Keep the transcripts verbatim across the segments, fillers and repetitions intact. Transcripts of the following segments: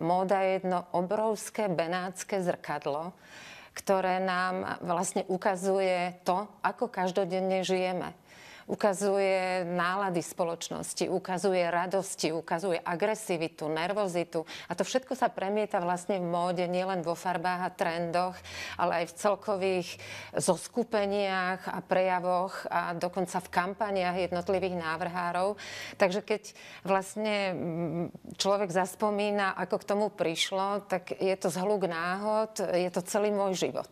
móda je jedno obrovské benátske zrkadlo, ktoré nám vlastne ukazuje to, ako každodenne žijeme. Ukazuje nálady spoločnosti, ukazuje radosti, ukazuje agresivitu, nervozitu. A to všetko sa premieta vlastne v móde, nielen vo farbách a trendoch, ale aj v celkových zoskupeniach a prejavoch a dokonca v kampaniách jednotlivých návrhárov. Takže keď vlastne človek zaspomína, ako k tomu prišlo, tak je to zhluk náhod, je to celý môj život.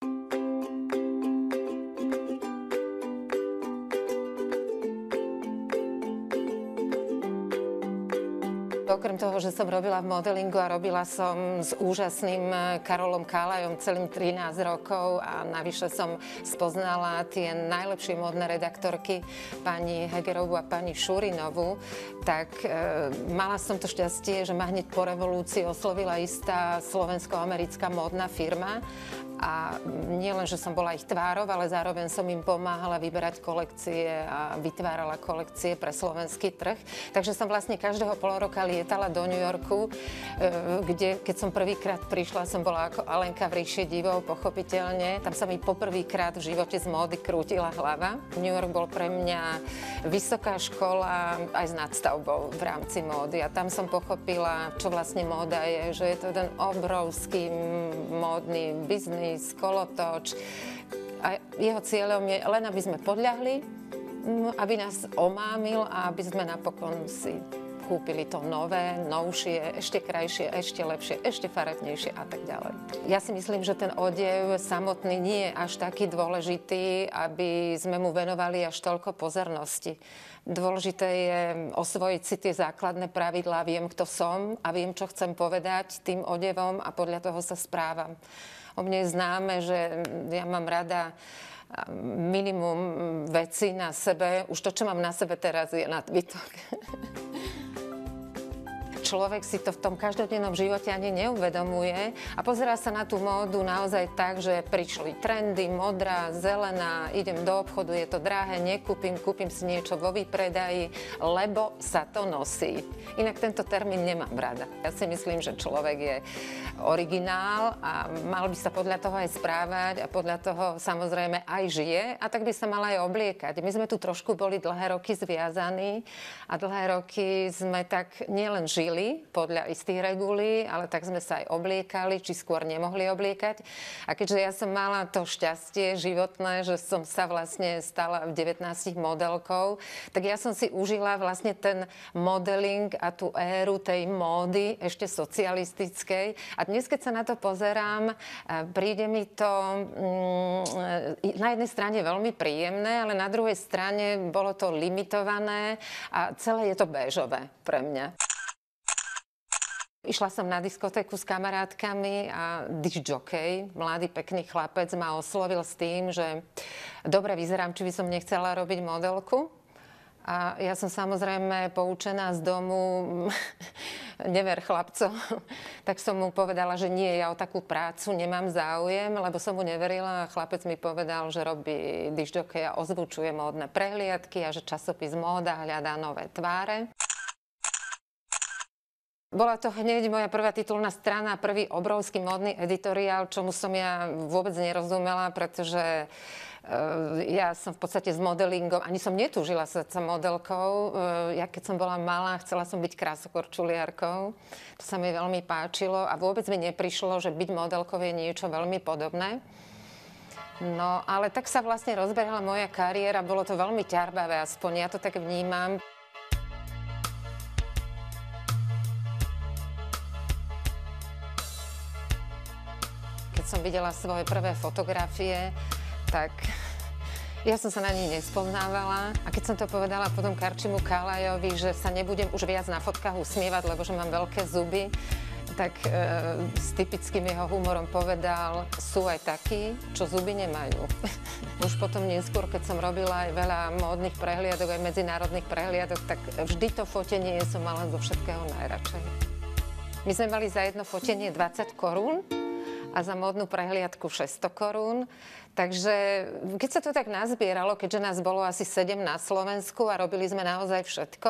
Okrem toho, že som robila v modelingu a robila som s úžasným Karolom Kálajom celým trinásť rokov a navyše som spoznala tie najlepšie módne redaktorky, pani Hegerovú a pani Šurinovú, tak e, mala som to šťastie, že ma hneď po revolúcii oslovila istá slovensko-americká módna firma. A nie len, že som bola ich tvárou, ale zároveň som im pomáhala vyberať kolekcie a vytvárala kolekcie pre slovenský trh. Takže som vlastne každého pol roka lietala do New Yorku, kde, keď som prvýkrát prišla, som bola ako Alenka v ríši divov, pochopiteľne. Tam sa mi poprvýkrát v živote z módy krútila hlava. New York bol pre mňa vysoká škola aj s nadstavbou v rámci módy. A tam som pochopila, čo vlastne móda je, že je to jeden obrovský módny biznis, kolotoč. A jeho cieľom je len, aby sme podľahli, aby nás omámil a aby sme napokon si kúpili to nové, novšie, ešte krajšie, ešte lepšie, ešte farebnejšie a tak ďalej. Ja si myslím, že ten odev samotný nie je až taký dôležitý, aby sme mu venovali až toľko pozornosti. Dôležité je osvojiť si tie základné pravidlá, viem, kto som a viem, čo chcem povedať tým odevom a podľa toho sa správam. O mne je známe, že ja mám rada minimum veci na sebe. Už to, čo mám na sebe teraz, je nadbytok. Človek si to v tom každodennom živote ani neuvedomuje a pozerá sa na tú módu naozaj tak, že prišli trendy, modrá, zelená, idem do obchodu, je to drahé, nekúpim, kúpim si niečo vo výpredaji, lebo sa to nosí. Inak tento termín nemám rada. Ja si myslím, že človek je originál a mal by sa podľa toho aj správať a podľa toho samozrejme aj žije a tak by sa mal aj obliekať. My sme tu trošku boli dlhé roky zviazaní a dlhé roky sme tak nielen žili podľa istých regulí, ale tak sme sa aj obliekali, či skôr nemohli obliekať. A keďže ja som mala to šťastie životné, že som sa vlastne stala v devätnástich modelkou, tak ja som si užila vlastne ten modeling a tú éru tej módy ešte socialistickej. A dnes, keď sa na to pozerám, príde mi to mm, na jednej strane veľmi príjemné, ale na druhej strane bolo to limitované a celé je to béžové pre mňa. Išla som na diskotéku s kamarátkami a discjockey, mladý pekný chlapec, ma oslovil s tým, že dobre vyzerám, či by som nechcela robiť modelku. A ja som samozrejme poučená z domu, never chlapcov, tak som mu povedala, že nie, ja o takú prácu nemám záujem, lebo som mu neverila a chlapec mi povedal, že robí discjockey a ozvučuje módne prehliadky a že časopis Móda hľadá nové tváre. Bola to hneď moja prvá titulná strana, prvý obrovský módny editoriál, čomu som ja vôbec nerozumela, pretože uh, ja som v podstate s modelingom, ani som netúžila sa sa modelkou. Uh, ja keď som bola malá, chcela som byť krásokorčuliarkou. To sa mi veľmi páčilo a vôbec mi neprišlo, že byť modelkou je niečo veľmi podobné. No, ale tak sa vlastne rozbehla moja kariéra, bolo to veľmi ťarbavé, aspoň ja to tak vnímam. Keď som videla svoje prvé fotografie, tak ja som sa na nich nespoznávala. A keď som to povedala potom Karčimu Kálajovi, že sa nebudem už viac na fotkách usmievať, lebo že mám veľké zuby, tak e, s typickým jeho humorom povedal, sú aj takí, čo zuby nemajú. Už potom neskôr, keď som robila aj veľa módnych prehliadok, aj medzinárodných prehliadok, tak vždy to fotenie som mala zo všetkého najradšej. My sme mali za jedno fotenie dvadsať korún, a za módnu prehliadku šesťsto korún. Takže keď sa to tak nazbieralo, keďže nás bolo asi sedem na Slovensku a robili sme naozaj všetko,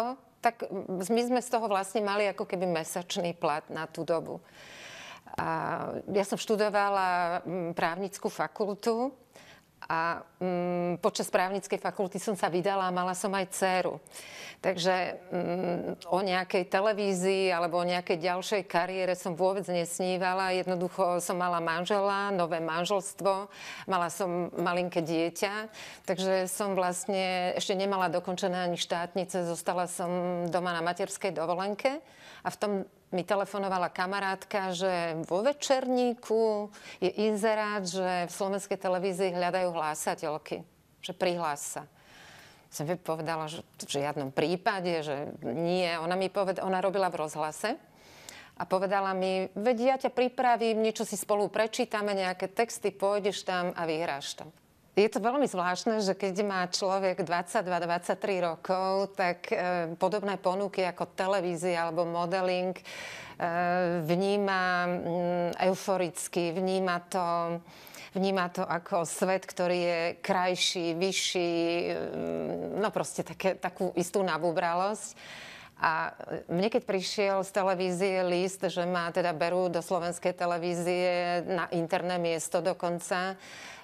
tak my sme z toho vlastne mali ako keby mesačný plat na tú dobu. A ja som študovala právnickú fakultu a um, počas právnickej fakulty som sa vydala a mala som aj dcéru. Takže um, o nejakej televízii alebo o nejakej ďalšej kariére som vôbec nesnívala. Jednoducho som mala manžela, nové manželstvo, mala som malinké dieťa, takže som vlastne ešte nemala dokončené ani štátnice, zostala som doma na materskej dovolenke a v tom mi telefonovala kamarátka, že vo Večerníku je inzerát, že v slovenskej televízii hľadajú hlásateľky, že prihlás sa. Som jej povedala, že v žiadnom prípade, že nie. Ona mi povedala, ona robila v rozhlase a povedala mi, veď ja ťa pripravím, niečo si spolu prečítame, nejaké texty, pôjdeš tam a vyhráš tam. Je to veľmi zvláštne, že keď má človek dvadsaťdva dvadsaťtri rokov, tak e, podobné ponuky ako televízia alebo modeling e, vníma m, euforicky, vníma to, vníma to ako svet, ktorý je krajší, vyšší, e, no proste také, takú istú nabúbralosť. A mne, keď prišiel z televízie list, že ma teda berú do slovenskej televízie na interné miesto dokonca,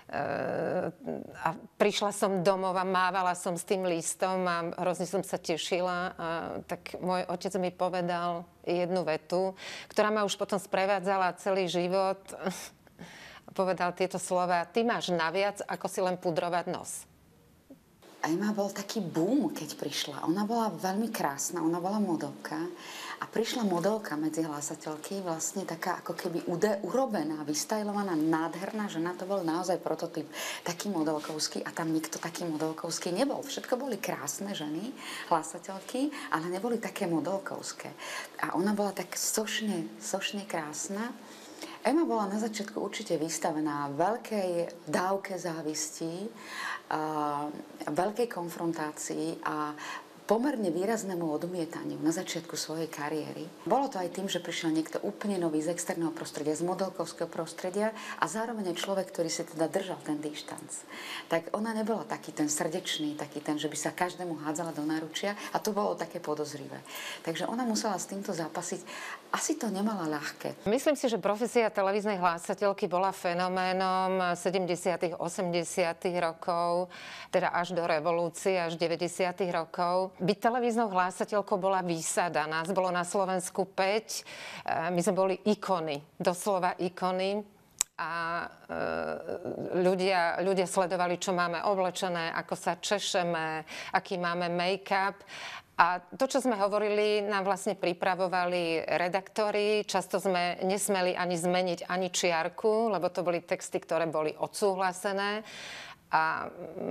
a prišla som domov a mávala som s tým listom a hrozne som sa tešila. A tak môj otec mi povedal jednu vetu, ktorá ma už potom sprevádzala celý život. Povedal tieto slova, ty máš naviac, ako si len pudrovať nos. Ema bol taký boom, keď prišla. Ona bola veľmi krásna, ona bola modelka. A prišla modelka medzi hlásateľky, vlastne taká ako keby ude, urobená, vystajlovaná, nádherná žena. To bol naozaj prototyp, taký modelkovský. A tam nikto taký modelkovský nebol. Všetko boli krásne ženy, hlásateľky, ale neboli také modelkovské. A ona bola tak sošne, sošne krásna. Ema bola na začiatku určite vystavená veľkej dávke závistí, a veľkej konfrontácii a pomerne výraznému odmietaniu na začiatku svojej kariéry. Bolo to aj tým, že prišiel niekto úplne nový z externého prostredia, z modelkovského prostredia a zároveň aj človek, ktorý si teda držal ten dištanc. Tak ona nebola taký ten srdečný, taký ten, že by sa každému hádzala do náručia a to bolo také podozrivé. Takže ona musela s týmto zápasiť. Asi to nemala ľahké. Myslím si, že profesia televíznej hlásateľky bola fenoménom sedemdesiatych, osemdesiatych rokov, teda až do revolúcie, až deväťdesiatych rokov. Byť televíznou hlásateľkou bola výsada. Nás bolo na Slovensku päť. My sme boli ikony, doslova ikony. A e, ľudia, ľudia sledovali, čo máme oblečené, ako sa češeme, aký máme make-up. A to, čo sme hovorili, nám vlastne pripravovali redaktori. Často sme nesmeli ani zmeniť ani čiarku, lebo to boli texty, ktoré boli odsúhlasené. A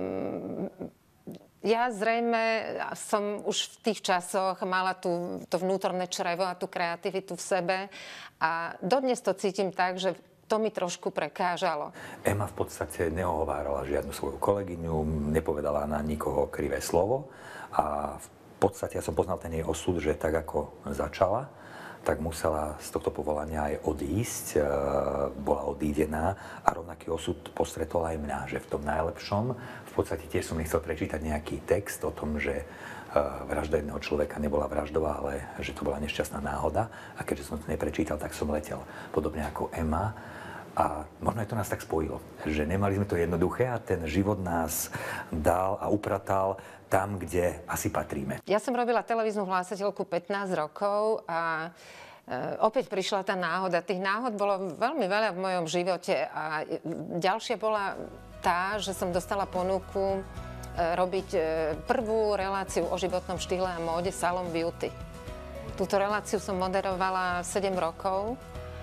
mm, ja zrejme som už v tých časoch mala tú, to vnútorné črevo a tú kreativitu v sebe. A dodnes to cítim tak, že to mi trošku prekážalo. Ema v podstate neohovárala žiadnu svoju kolegyňu, nepovedala na nikoho krivé slovo a v podstate ja som poznal ten jej osud, že tak ako začala, tak musela z tohto povolania aj odísť, e, bola odídená a rovnaký osud postretol aj mňa, že v tom najlepšom, v podstate tiež som nechcel prečítať nejaký text o tom, že e, vražda jedného človeka nebola vraždová, ale že to bola nešťastná náhoda a keďže som to neprečítal, tak som letel. Podobne ako Ema. A možno aj to nás tak spojilo, že nemali sme to jednoduché a ten život nás dal a upratal tam, kde asi patríme. Ja som robila televíznu hlásateľku pätnásť rokov a e, opäť prišla tá náhoda. Tých náhod bolo veľmi veľa v mojom živote a ďalšia bola tá, že som dostala ponuku e, robiť e, prvú reláciu o životnom štýle a móde Salon Beauty. Túto reláciu som moderovala sedem rokov.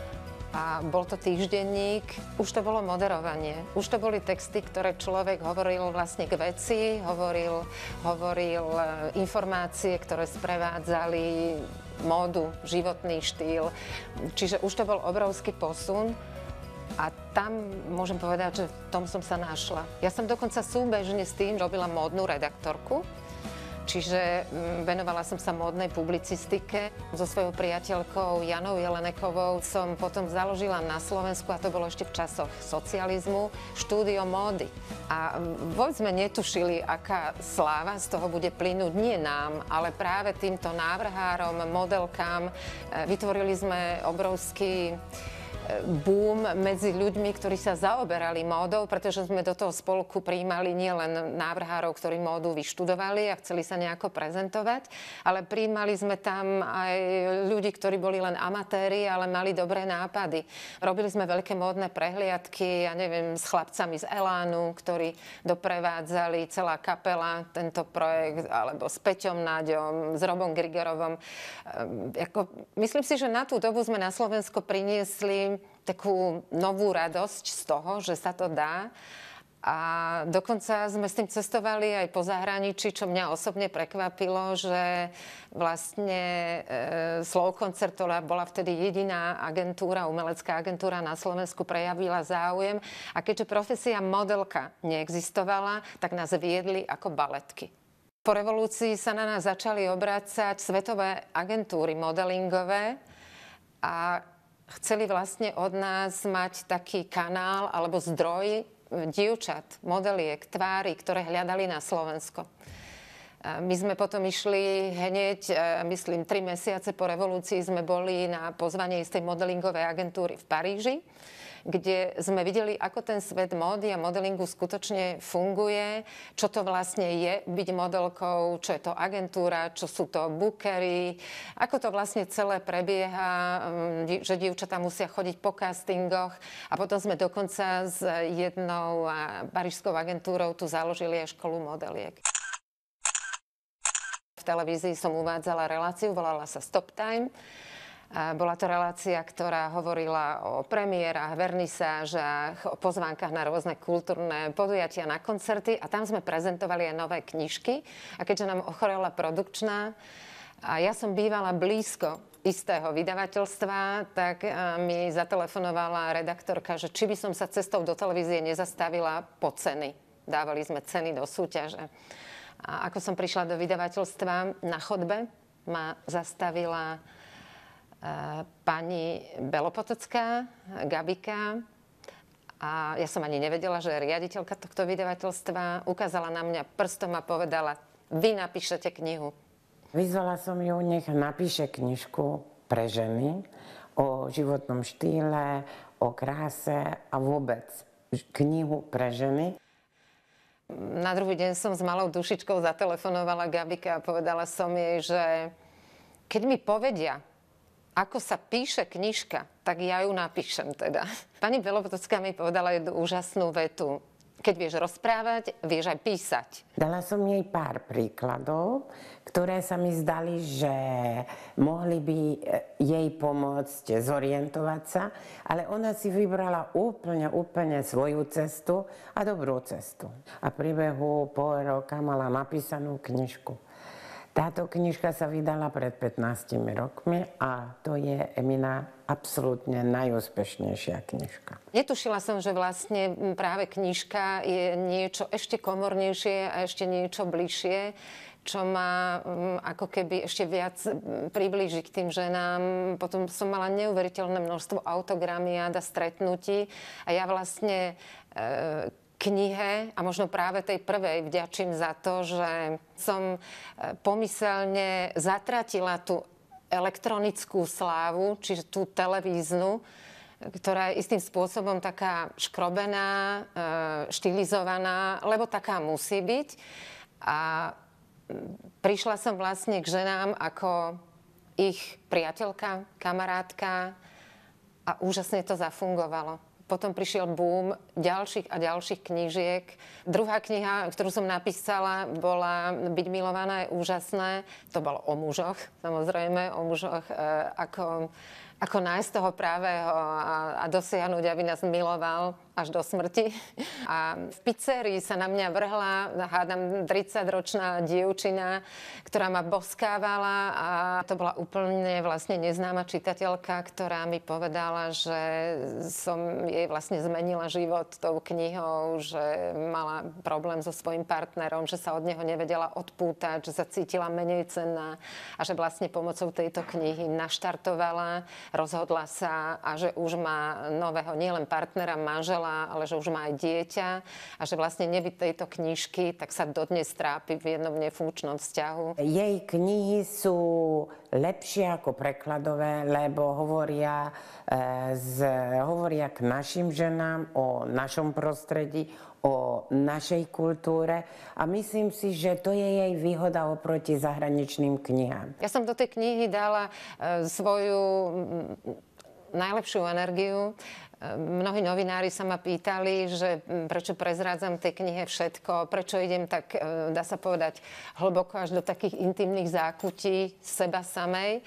A bol to týždenník, už to bolo moderovanie. Už to boli texty, ktoré človek hovoril vlastne k veci, hovoril, hovoril informácie, ktoré sprevádzali módu, životný štýl. Čiže už to bol obrovský posun. A tam môžem povedať, že v tom som sa našla. Ja som dokonca súbežne s tým robila módnu redaktorku. Čiže venovala som sa módnej publicistike. So svojou priateľkou Janou Jelenekovou som potom založila na Slovensku, a to bolo ešte v časoch socializmu, štúdio módy. A vôbec sme netušili, aká sláva z toho bude plynúť nie nám, ale práve týmto návrhárom, modelkám. Vytvorili sme obrovský boom medzi ľuďmi, ktorí sa zaoberali módou, pretože sme do toho spolku prijímali nielen návrhárov, ktorí módu vyštudovali a chceli sa nejako prezentovať, ale prijímali sme tam aj ľudí, ktorí boli len amatéri, ale mali dobré nápady. Robili sme veľké módne prehliadky, ja neviem, s chlapcami z Elánu, ktorí doprevádzali, celá kapela tento projekt, alebo s Peťom Náďom, s Robom Grigorovom. Jako, myslím si, že na tú dobu sme na Slovensko priniesli takú novú radosť z toho, že sa to dá. A dokonca sme s tým cestovali aj po zahraničí, čo mňa osobne prekvapilo, že vlastne e, Slow Concertola bola vtedy jediná agentúra, umelecká agentúra na Slovensku, prejavila záujem. A keďže profesia modelka neexistovala, tak nás viedli ako baletky. Po revolúcii sa na nás začali obracať svetové agentúry modelingové a chceli vlastne od nás mať taký kanál alebo zdroj dievčat, modeliek, tvári, ktoré hľadali na Slovensko. My sme potom išli hneď, myslím, tri mesiace po revolúcii sme boli na pozvanie istej modelingovej agentúry v Paríži, kde sme videli, ako ten svet módy a modelingu skutočne funguje, čo to vlastne je byť modelkou, čo je to agentúra, čo sú to bookery, ako to vlastne celé prebieha, že dievčatá musia chodiť po castingoch. A potom sme dokonca s jednou parížskou agentúrou tu založili aj školu modeliek. V televízii som uvádzala reláciu, volala sa Stop Time. Bola to relácia, ktorá hovorila o premiérach, vernisážach, o pozvánkach na rôzne kultúrne podujatia, na koncerty, a tam sme prezentovali aj nové knižky. A keďže nám ochorela produkčná a ja som bývala blízko istého vydavateľstva, tak mi zatelefonovala redaktorka, že či by som sa cestou do televízie nezastavila po ceny. Dávali sme ceny do súťaže. A ako som prišla do vydavateľstva, na chodbe ma zastavila pani Belopotocká, Gabika, a ja som ani nevedela, že je riaditeľka tohto vydavateľstva. Ukázala na mňa prstom a povedala: vy napíšete knihu. Vyzvala som ju, nech napíše knižku pre ženy o životnom štýle, o kráse a vôbec knihu pre ženy. Na druhý deň som s malou dušičkou zatelefonovala Gabika a povedala som jej, že keď mi povedia, ako sa píše knižka, tak ja ju napíšem teda. Pani Belopotocká mi povedala jednu úžasnú vetu. Keď vieš rozprávať, vieš aj písať. Dala som jej pár príkladov, ktoré sa mi zdali, že mohli by jej pomôcť zorientovať sa, ale ona si vybrala úplne, úplne svoju cestu a dobrú cestu. A v priebehu pol roka mala napísanú knižku. Táto knižka sa vydala pred pätnástimi rokmi a to je Emina absolútne najúspešnejšia knižka. Netušila som, že vlastne práve knižka je niečo ešte komornejšie a ešte niečo bližšie, čo ma ako keby ešte viac priblíži k tým ženám. Potom som mala neuveriteľné množstvo autogramiád a stretnutí a ja vlastne e, knihe, a možno práve tej prvej, vďačím za to, že som pomyselne zatratila tú elektronickú slávu, čiže tú televíznu, ktorá je istým spôsobom taká škrobená, štilizovaná, lebo taká musí byť. A prišla som vlastne k ženám ako ich priateľka, kamarátka a úžasne to zafungovalo. Potom prišiel boom ďalších a ďalších knížiek. Druhá kniha, ktorú som napísala, bola Byť milovaná je úžasné. To bolo o mužoch, samozrejme, o mužoch, ako, ako nájsť toho právého a, a dosiahnuť, aby nás miloval. až do smrti. A v pizzerii sa na mňa vrhla, hádam, tridsaťročná dievčina, ktorá ma boskávala a to bola úplne vlastne neznáma čitateľka, ktorá mi povedala, že som jej vlastne zmenila život tou knihou, že mala problém so svojím partnerom, že sa od neho nevedela odpútať, že sa cítila menej cenná a že vlastne pomocou tejto knihy naštartovala, rozhodla sa a že už má nového nielen partnera, manžela, ale že už má aj dieťa a že vlastne nebyť tejto knižky, tak sa dodnes trápi v jednom nefunkčnom vzťahu. Jej knihy sú lepšie ako prekladové, lebo hovoria, e, z, hovoria k našim ženám o našom prostredí, o našej kultúre a myslím si, že to je jej výhoda oproti zahraničným knihám. Ja som do tej knihy dala e, svoju najlepšiu energiu. Mnohí novinári sa ma pýtali, že prečo prezrádzam tej knihe všetko, prečo idem tak, dá sa povedať, hlboko až do takých intimných zákutí seba samej.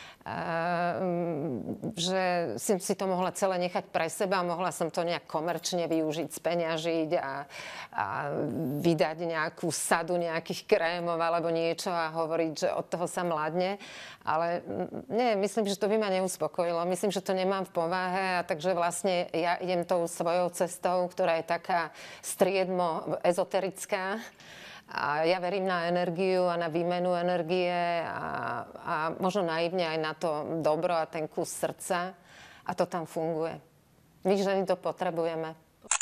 Že som si to mohla celé nechať pre seba, mohla som to nejak komerčne využiť, speňažiť a, a vydať nejakú sadu nejakých krémov alebo niečo a hovoriť, že od toho sa mladne. Ale nie, myslím, že to by ma neuspokojilo. Myslím, že to nemám v povahe a takže vlastne ja idem tou svojou cestou, ktorá je taká striedmo ezoterická. A ja verím na energiu a na výmenu energie a, a možno naivne aj na to dobro a ten kus srdca. A to tam funguje. My ženy to potrebujeme.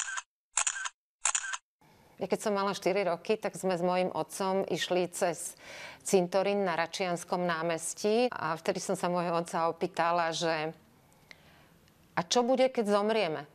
Ja keď som mala štyri roky, tak sme s mojím otcom išli cez cintorín na Račianskom námestí. A vtedy som sa môjho otca opýtala, že a čo bude, keď zomrieme?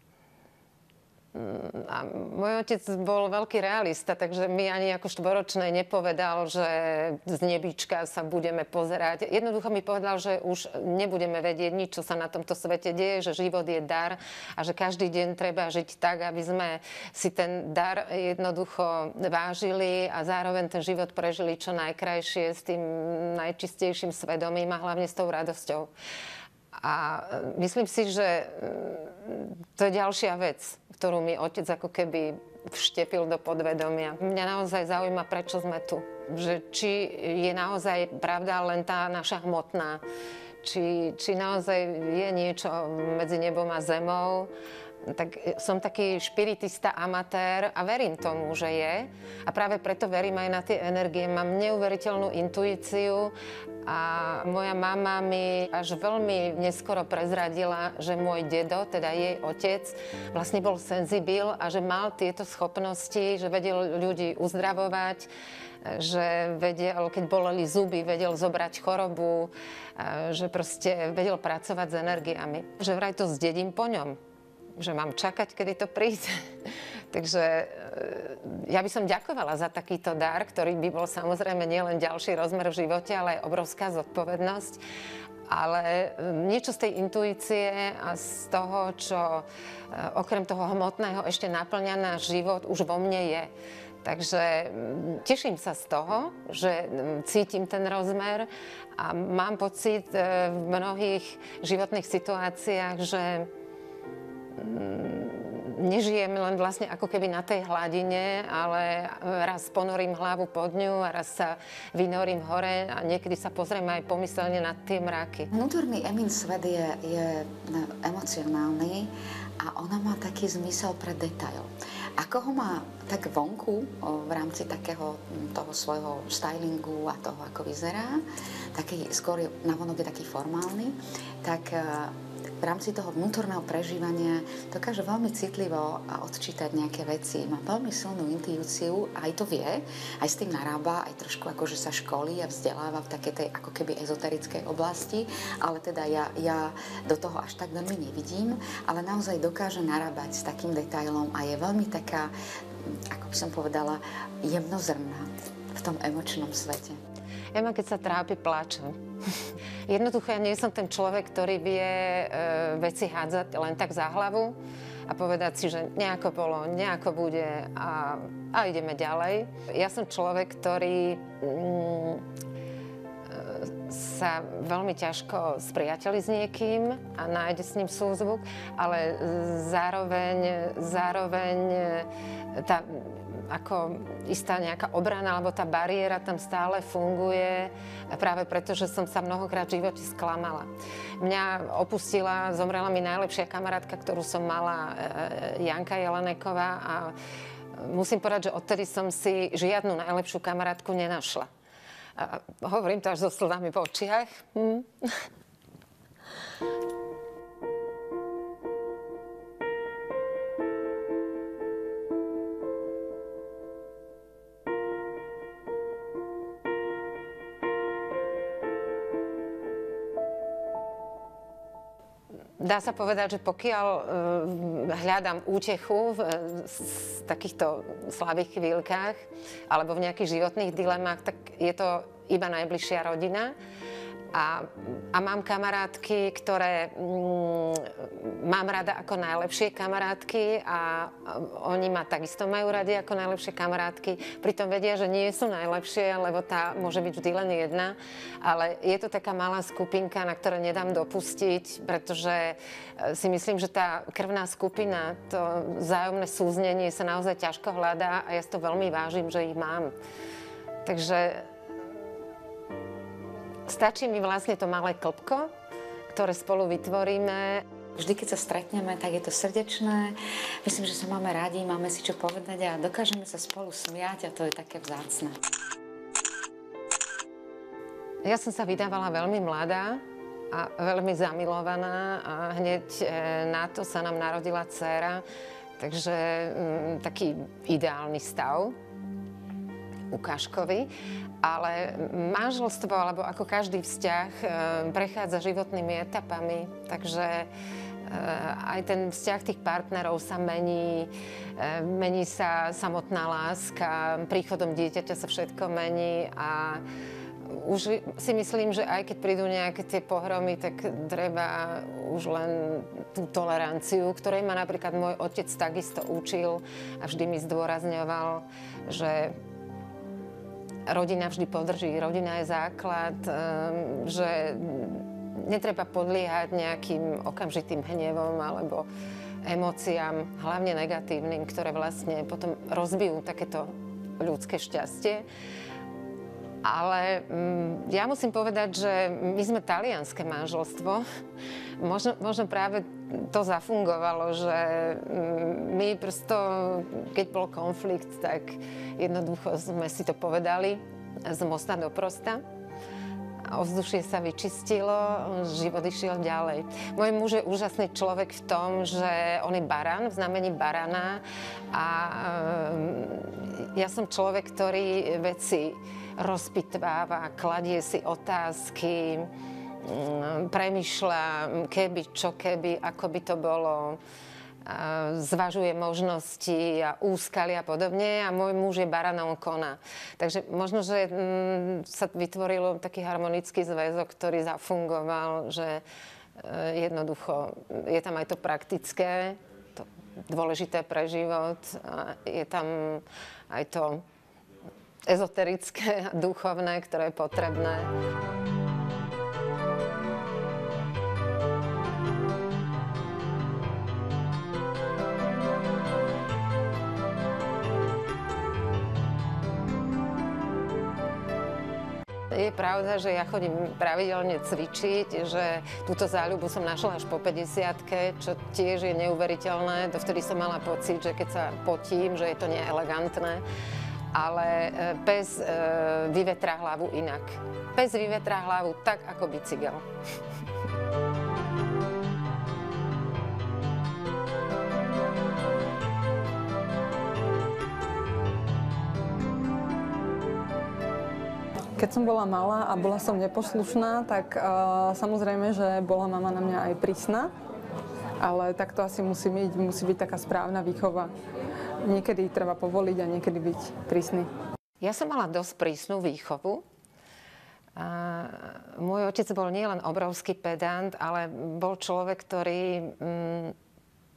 A môj otec bol veľký realista, takže mi ani ako štvoročnej nepovedal, že z nebička sa budeme pozerať. Jednoducho mi povedal, že už nebudeme vedieť nič, čo sa na tomto svete deje, že život je dar a že každý deň treba žiť tak, aby sme si ten dar jednoducho vážili a zároveň ten život prežili čo najkrajšie s tým najčistejším svedomím a hlavne s tou radosťou. A myslím si, že to je ďalšia vec, ktorú mi otec ako keby vštepil do podvedomia. Mňa naozaj zaujíma, prečo sme tu. Že či je naozaj pravda len tá naša hmotná, či, či naozaj je niečo medzi nebom a zemou. Tak som taký špiritista, amatér a verím tomu, že je. A práve preto verím aj na tie energie. Mám neuveriteľnú intuíciu a moja mama mi až veľmi neskoro prezradila, že môj dedo, teda jej otec, vlastne bol senzibil a že mal tieto schopnosti, že vedel ľudí uzdravovať, že vedel, keď boleli zuby, vedel zobrať chorobu, že proste vedel pracovať s energiami. Že vraj to zdedím po ňom. Že mám čakať, kedy to príde. Takže ja by som ďakovala za takýto dar, ktorý by bol samozrejme nielen ďalší rozmer v živote, ale aj obrovská zodpovednosť. Ale niečo z tej intuície a z toho, čo okrem toho hmotného ešte naplňa náš život, už vo mne je. Takže teším sa z toho, že cítim ten rozmer a mám pocit v mnohých životných situáciách, že nežijem len vlastne ako keby na tej hladine, ale raz ponorím hlavu pod ňu a raz sa vynorím hore a niekedy sa pozriem aj pomyselne na tie mraky. Vnútorný Emin svet je, je emocionálny a ona má taký zmysel pre detail. Ako ho má tak vonku v rámci takého toho svojho stylingu a toho, ako vyzerá, taký, skôr navonok je taký formálny, tak v rámci toho vnútorného prežívania dokáže veľmi citlivo odčítať nejaké veci. Má veľmi silnú intuíciu, aj to vie, aj s tým narába, aj trošku akože sa školí a vzdeláva v takej tej ako keby ezoterickej oblasti, ale teda ja, ja do toho až tak veľmi nevidím, ale naozaj dokáže narábať s takým detailom a je veľmi taká, ako by som povedala, jemnozrná v tom emočnom svete. Ja ma, keď sa trápi, plačem. Jednoducho, ja nie som ten človek, ktorý vie e, veci hádzať len tak za hlavu a povedať si, že nejako bolo, nejako bude a, a ideme ďalej. Ja som človek, ktorý mm, sa veľmi ťažko spriateli s niekým a nájde s ním súzvuk, ale zároveň, zároveň tá ako istá nejaká obrana, alebo tá bariéra tam stále funguje, práve preto, že som sa mnohokrát v živote sklamala. Mňa opustila, zomrela mi najlepšia kamarátka, ktorú som mala, Janka Jeleneková, a musím povedať, že odtedy som si žiadnu najlepšiu kamarátku nenašla. A hovorím to až so slzami v očiach. Hm. Dá sa povedať, že pokiaľ uh, hľadám útechu v, z takýchto slabých chvíľkach alebo v nejakých životných dilemách, tak je to iba najbližšia rodina. A, a mám kamarátky, ktoré mm, mám rada ako najlepšie kamarátky a oni ma takisto majú radi ako najlepšie kamarátky. Pritom vedia, že nie sú najlepšie, lebo tá môže byť vždy len jedna. Ale je to taká malá skupinka, na ktoré nedám dopustiť, pretože si myslím, že tá krvná skupina, to vzájomné súznenie sa naozaj ťažko hľadá a ja si to veľmi vážim, že ich mám. Takže stačí mi vlastne to malé klbko, ktoré spolu vytvoríme. Vždy, keď sa stretneme, tak je to srdečné. Myslím, že sa máme radi, máme si čo povedať a dokážeme sa spolu smiať a to je také vzácne. Ja som sa vydávala veľmi mladá a veľmi zamilovaná a hneď na to sa nám narodila dcéra. Takže m, taký ideálny stav, ukážkový. Ale manželstvo, alebo ako každý vzťah, prechádza životnými etapami, takže aj ten vzťah tých partnerov sa mení, mení sa samotná láska, príchodom dieťaťa sa všetko mení a už si myslím, že aj keď prídu nejaké tie pohromy, tak treba už len tú toleranciu, ktorej ma napríklad môj otec takisto učil a vždy mi zdôrazňoval, že rodina vždy podrží, rodina je základ, že netreba podliehať nejakým okamžitým hnevom alebo emóciám, hlavne negatívnym, ktoré vlastne potom rozbijú takéto ľudské šťastie. Ale ja musím povedať, že my sme talianske manželstvo. Možno, možno práve to zafungovalo, že my prosto, keď bol konflikt, tak jednoducho sme si to povedali z mosta do prosta. Ovzdušie sa vyčistilo, život išiel ďalej. Môj muž je úžasný človek v tom, že on je baran, v znamení barana a ja som človek, ktorý veci rozpitváva, kladie si otázky, premýšľa, keby, čo keby, ako by to bolo, zvažuje možnosti a úskaly a podobne a môj muž je baranom koná. Takže možno, že sa vytvoril taký harmonický zväzok, ktorý zafungoval, že jednoducho je tam aj to praktické, to dôležité pre život, a je tam aj to ezoterické a duchovné, ktoré je potrebné. Je pravda, že ja chodím pravidelne cvičiť, že túto záľubu som našla až po päťdesiatke, čo tiež je neuveriteľné. Dovtedy som mala pocit, že keď sa potím, že je to neelegantné. Ale pes e, vyvetrá hlavu inak. Pes vyvetrá hlavu tak, ako bicykel. Keď som bola malá a bola som neposlušná, tak uh, samozrejme, že bola mama na mňa aj prísna, ale tak to asi musí byť, musí byť taká správna výchova. Niekedy treba povoliť a niekedy byť prísny. Ja som mala dosť prísnu výchovu. A môj otec bol nielen obrovský pedant, ale bol človek, ktorý mm,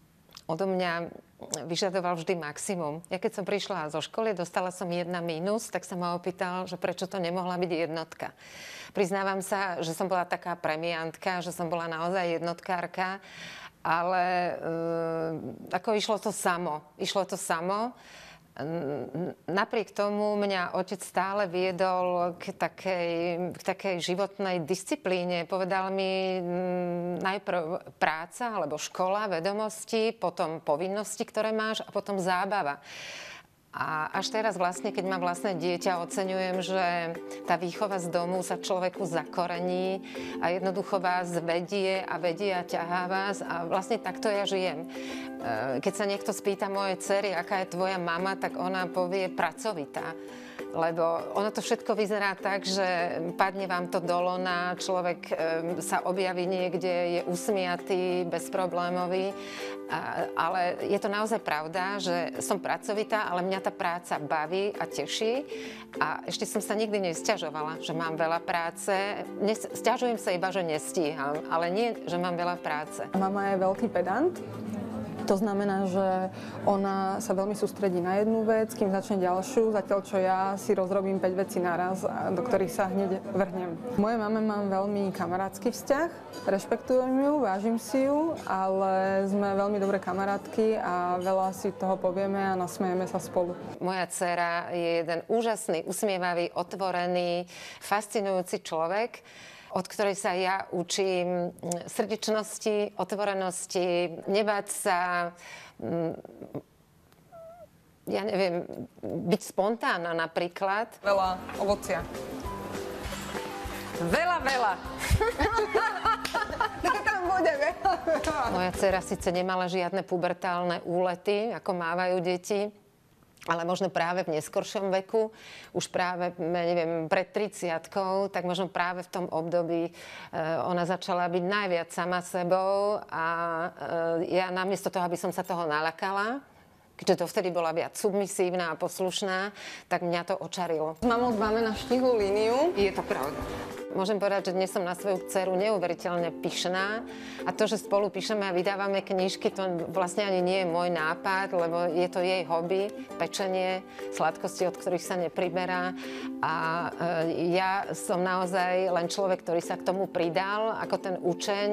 odo mňa vyžadoval vždy maximum. Ja keď som prišla zo školy, dostala som jedna mínus, tak sa ma opýtal, že prečo to nemohla byť jednotka. Priznávam sa, že som bola taká premiantka, že som bola naozaj jednotkárka, ale e, ako išlo to samo. Išlo to samo. Napriek tomu mňa otec stále viedol k takej, k takej životnej disciplíne. Povedal mi najprv práca alebo škola, vedomosti, potom povinnosti, ktoré máš a potom zábava. A až teraz vlastne, keď mám vlastné dieťa, oceňujem, že tá výchova z domu sa človeku zakorení a jednoducho vás vedie a vedie a ťahá vás a vlastne takto ja žijem. Keď sa niekto spýta mojej dcery, aká je tvoja mama, tak ona povie pracovitá. Lebo ono to všetko vyzerá tak, že padne vám to do lona, človek e, sa objaví niekde, je usmiatý, bezproblémový. A, ale je to naozaj pravda, že som pracovitá, ale mňa tá práca baví a teší. A ešte som sa nikdy nesťažovala, že mám veľa práce. Nes, sťažujem sa iba, že nestíham, ale nie, že mám veľa práce. Mama je veľký pedant. To znamená, že ona sa veľmi sústredí na jednu vec, kým začne ďalšiu, zatiaľ čo ja si rozrobím päť vecí naraz, do ktorých sa hneď vrhnem. Mojej mame mám veľmi kamarátsky vzťah, rešpektujem ju, vážim si ju, ale sme veľmi dobré kamarátky a veľa si toho povieme a nasmejeme sa spolu. Moja dcéra je jeden úžasný, usmievavý, otvorený, fascinujúci človek, od ktorej sa ja učím srdečnosti, otvorenosti, nebáť sa, ja neviem, byť spontánna napríklad. Veľa ovocia. Veľa, veľa. Tam bude veľa, veľa. Moja dcera síce nemala žiadne pubertálne úlety, ako mávajú deti, ale možno práve v neskoršom veku, už práve, neviem, pred tridsiatkou, tak možno práve v tom období e, ona začala byť najviac sama sebou a e, ja namiesto toho, aby som sa toho naľakala, keďže to vtedy bola viac submisívna a poslušná, tak mňa to očarilo. S mamou máme na štihú líniu. Je to pravda. Môžem povedať, že dnes som na svoju dceru neuveriteľne pyšná a to, že spolu píšeme a vydávame knižky, to vlastne ani nie je môj nápad, lebo je to jej hobby, pečenie, sladkosti, od ktorých sa nepriberá a e, ja som naozaj len človek, ktorý sa k tomu pridal, ako ten učeň.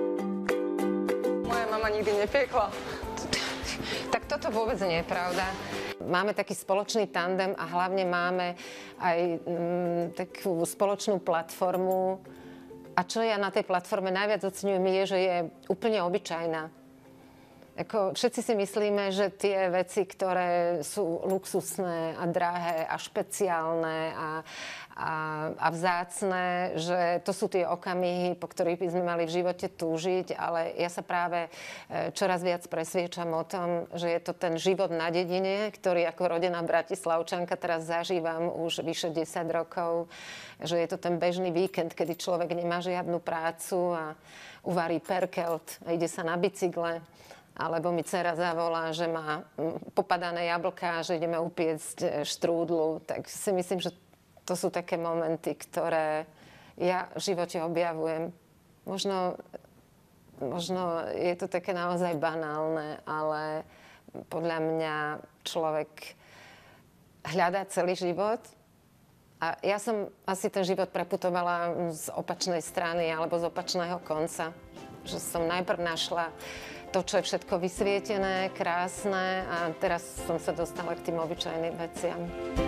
Moja mama nikdy nepiekla. Tak toto vôbec nie je pravda. Máme taký spoločný tandem a hlavne máme aj mm, takú spoločnú platformu. A čo ja na tej platforme najviac oceňujem je, že je úplne obyčajná. Ako, všetci si myslíme, že tie veci, ktoré sú luxusné a drahé a špeciálne a, a, a vzácne, že to sú tie okamihy, po ktorých by sme mali v živote túžiť, ale ja sa práve čoraz viac presviečam o tom, že je to ten život na dedine, ktorý ako rodená Bratislavčanka teraz zažívam už vyše desať rokov, že je to ten bežný víkend, kedy človek nemá žiadnu prácu a uvarí perkelt a ide sa na bicykle. Alebo mi dcera zavolá, že má popadané jablká, že ideme upiecť štrúdlu. Tak si myslím, že to sú také momenty, ktoré ja v živote objavujem. Možno, možno je to také naozaj banálne, ale podľa mňa človek hľadá celý život. A ja som asi ten život preputovala z opačnej strany alebo z opačného konca. Že som najprv našla to, čo je všetko vysvietené, krásne a teraz som sa dostala k tým obyčajným veciam.